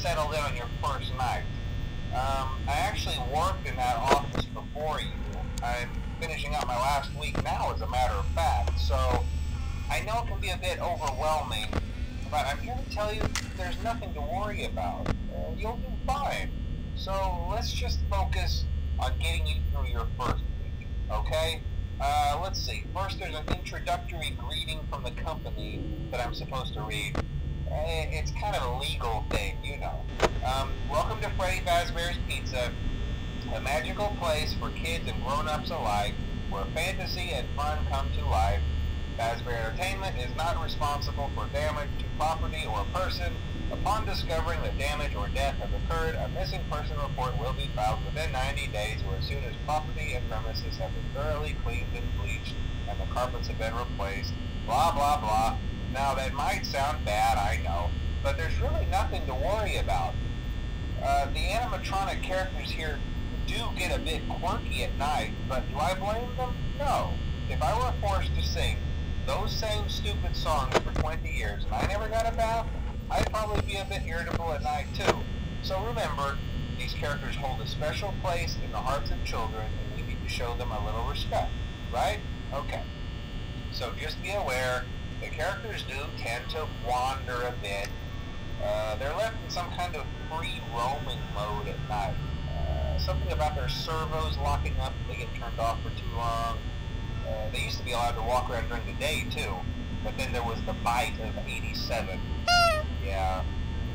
settled in on your first night. I actually worked in that office before you. I'm finishing up my last week now, as a matter of fact, so I know it can be a bit overwhelming, but I'm here to tell you there's nothing to worry about. You'll do fine. So let's just focus on getting you through your first week, okay? Let's see. First, there's an introductory greeting from the company that I'm supposed to read. It's kind of a legal thing, you know. Welcome to Freddy Fazbear's Pizza, a magical place for kids and grown-ups alike, where fantasy and fun come to life. Fazbear Entertainment is not responsible for damage to property or person. Upon discovering that damage or death has occurred, a missing person report will be filed within 90 days or as soon as property and premises have been thoroughly cleaned and bleached and the carpets have been replaced. Blah, blah, blah. Now, that might sound bad, I know, but there's really nothing to worry about. The animatronic characters here do get a bit quirky at night, but do I blame them? No. If I were forced to sing those same stupid songs for 20 years and I never got a bath, I'd probably be a bit irritable at night too. So remember, these characters hold a special place in the hearts of children and we need to show them a little respect, right? Okay. So just be aware, the characters do tend to wander a bit. They're left in some kind of free roaming mode at night. Something about their servos locking up if they get turned off for too long. They used to be allowed to walk around during the day too, but then there was the bite of 87. Yeah.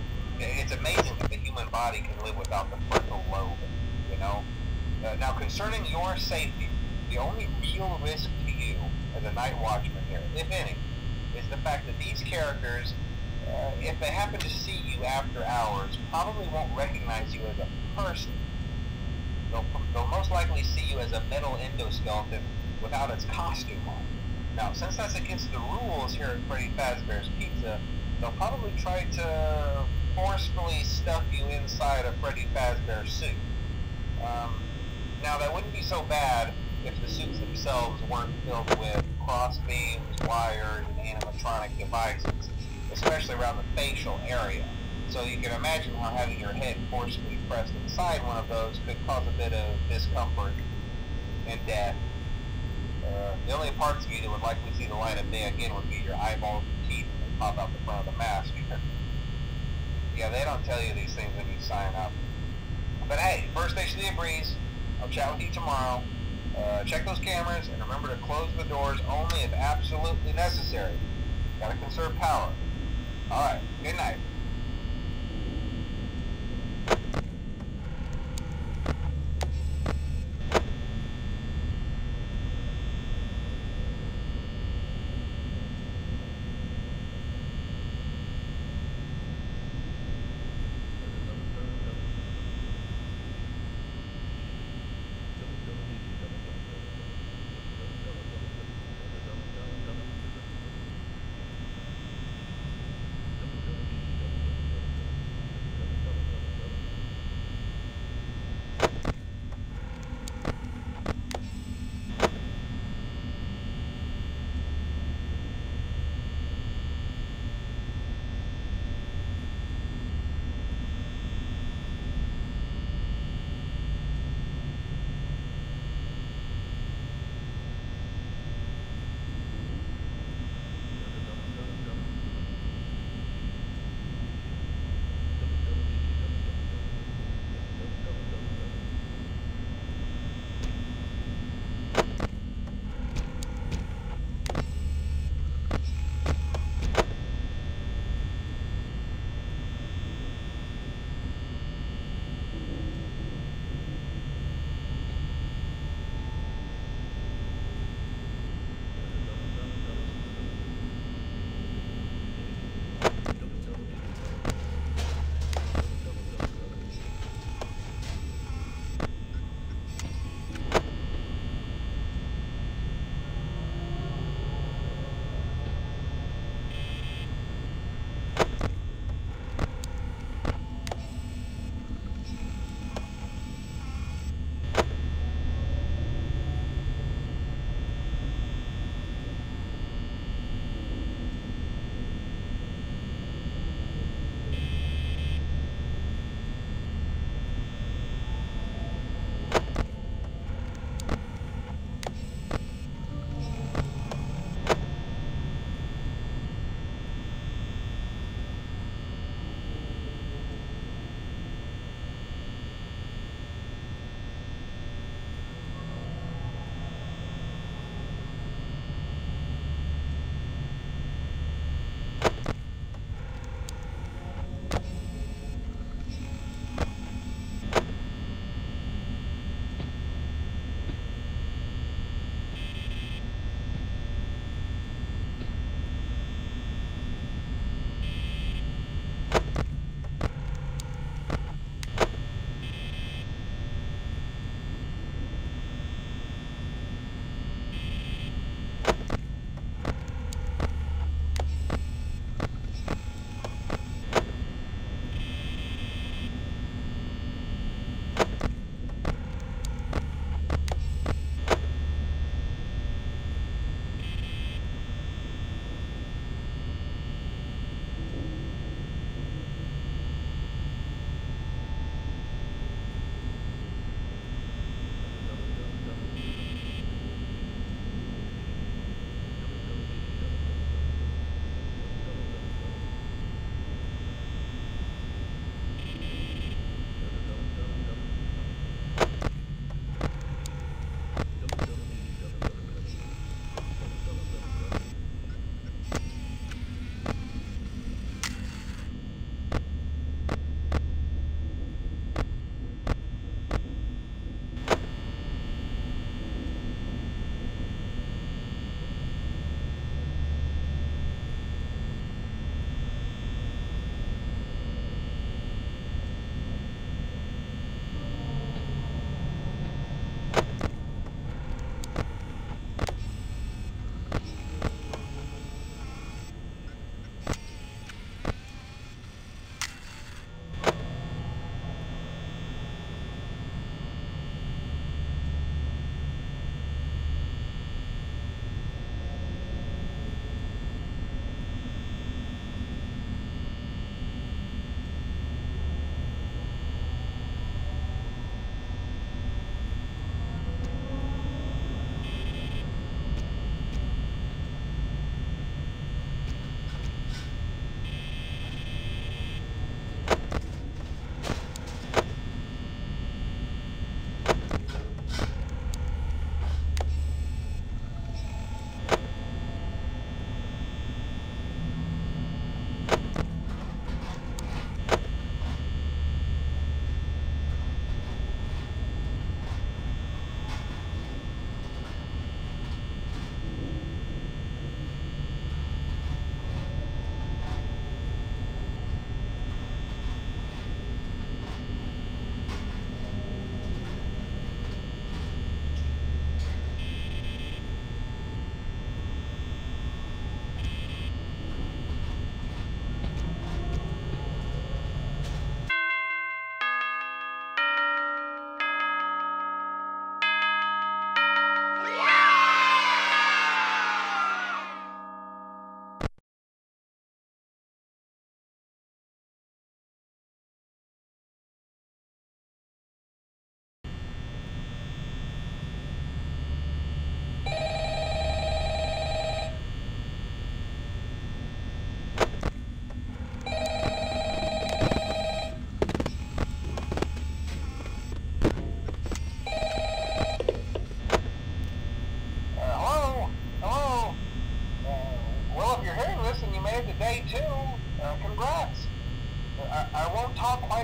It's amazing that the human body can live without the frontal lobe, you know? Now, concerning your safety, the only real risk to you as a night watchman here, if any, is the fact that these characters, if they happen to see you after hours, probably won't recognize you as a person. They'll most likely see you as a metal endoskeleton without its costume on. Now, since that's against the rules here at Freddy Fazbear's Pizza, they'll probably try to forcefully stuff you inside a Freddy Fazbear suit. Now, that wouldn't be so bad if the suits themselves weren't filled with cross beams, wires, and animatronic devices, especially around the facial area. So you can imagine how having your head forcefully pressed inside one of those could cause a bit of discomfort and death. The only parts of you that would likely see the light of day again would be your eyeballs and teeth that pop out the front of the mask. Yeah, they don't tell you these things when you sign up. But hey, first station of the breeze. I'll chat with you tomorrow. Check those cameras and remember to close the doors only if absolutely necessary. Gotta conserve power. Alright, good night.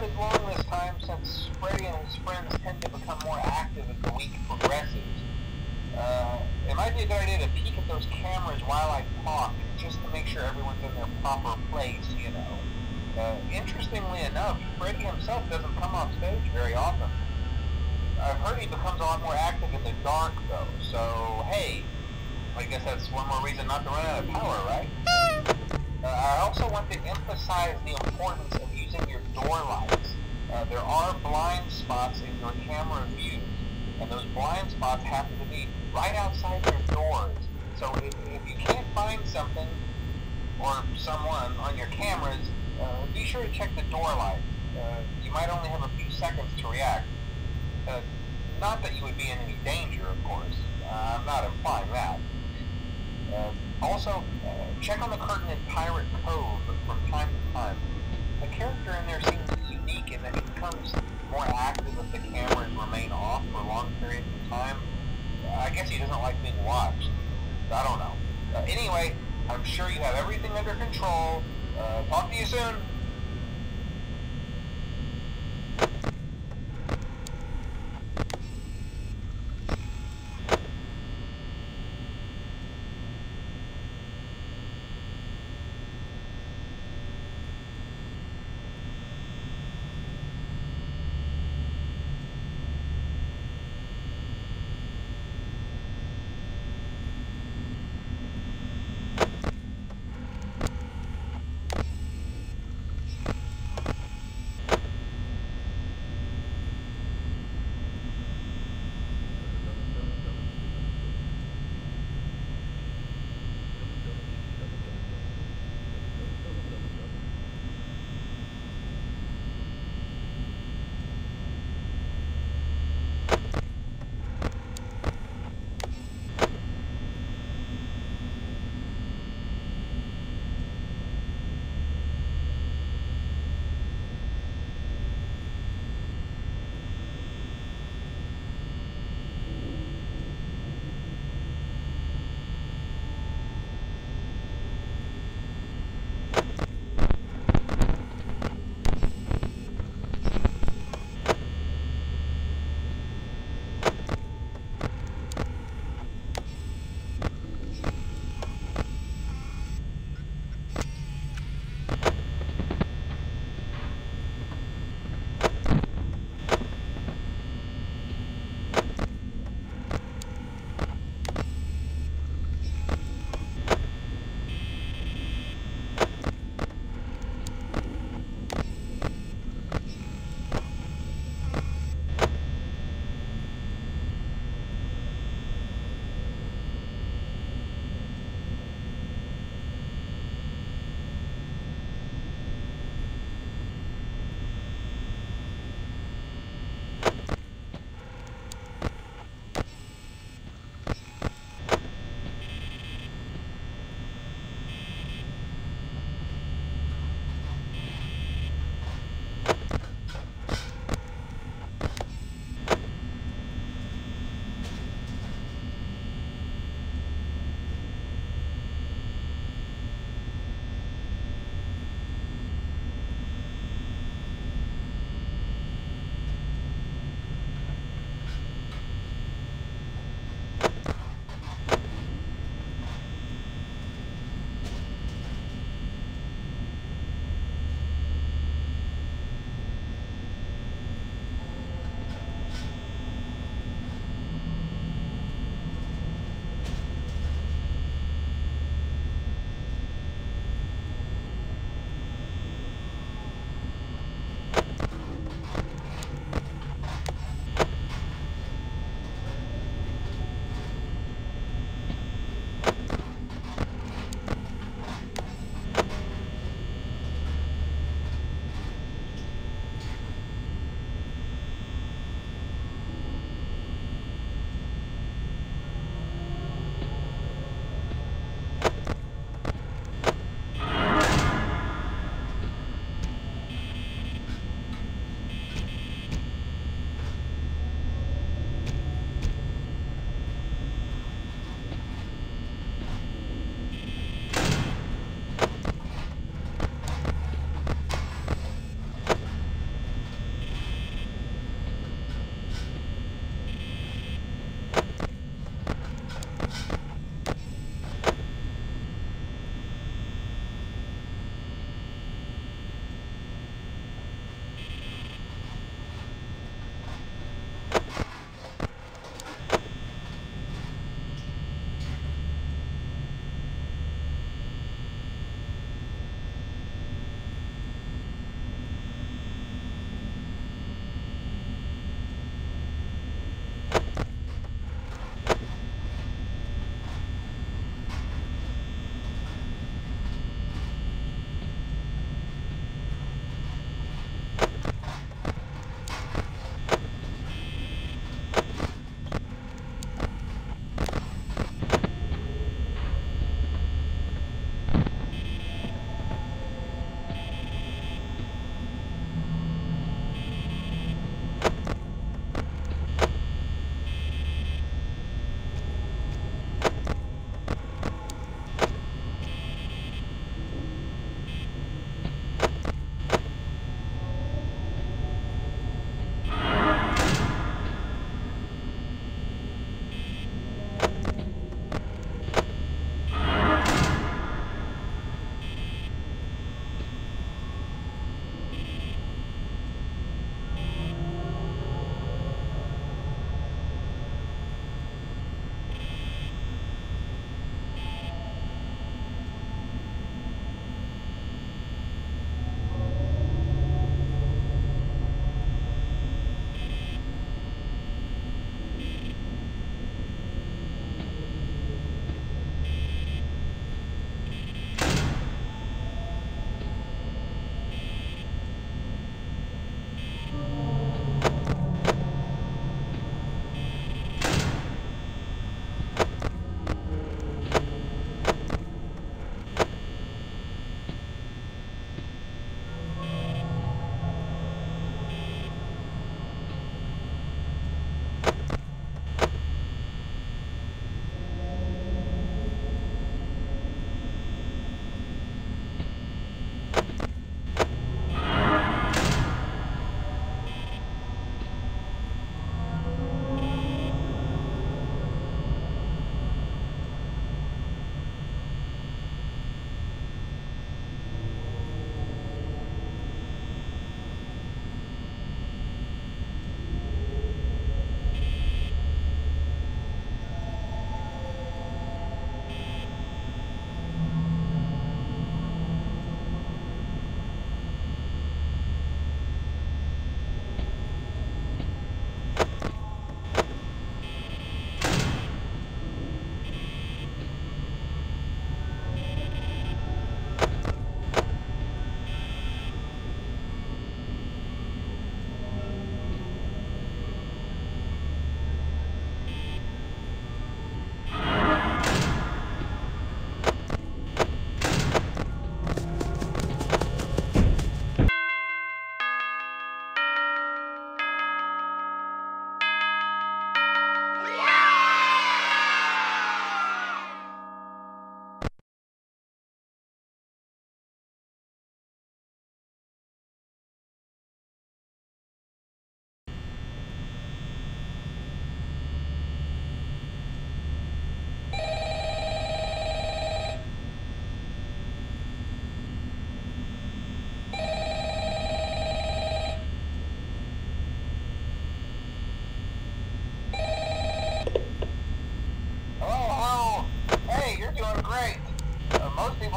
as long this time since Freddy and his friends tend to become more active as the week progresses. It might be a good idea to peek at those cameras while I talk, just to make sure everyone's in their proper place, you know. Interestingly enough, Freddy himself doesn't come off stage very often. I've heard he becomes a lot more active in the dark, though, so hey, I guess that's one more reason not to run out of power, right? I also want to emphasize the importance of using your door lights. There are blind spots in your camera views, and those blind spots happen to be right outside your doors. So if you can't find something or someone on your cameras, be sure to check the door light. You might only have a few seconds to react. Not that you would be in any danger, of course. I'm not implying that. Also, check on the curtain in Pirate Cove from time to time. The character in there seems unique in that he becomes more active if the cameras remain off for long periods of time. I guess he doesn't like being watched. I don't know. Anyway, I'm sure you have everything under control. Talk to you soon.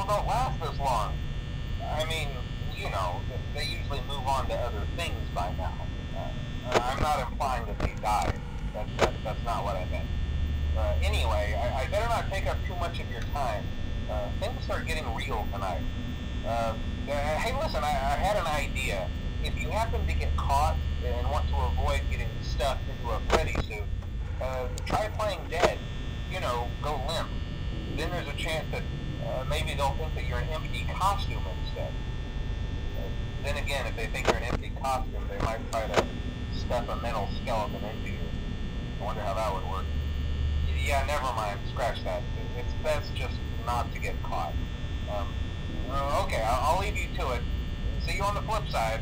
don't last this long. I mean, you know, they usually move on to other things by now. I'm not implying that they died. That's not what I meant. Anyway, I better not take up too much of your time. Things start getting real tonight. Hey, listen, I had an idea. If you happen to get caught and want to avoid getting stuffed into a Freddy suit, try playing dead. You know, go limp. Then there's a chance that maybe they'll think that you're an empty costume instead. Then again, if they think you're an empty costume, they might try to stuff a mental skeleton into you. I wonder how that would work. Yeah, never mind. Scratch that. It's best just not to get caught. Okay, I'll leave you to it. See you on the flip side.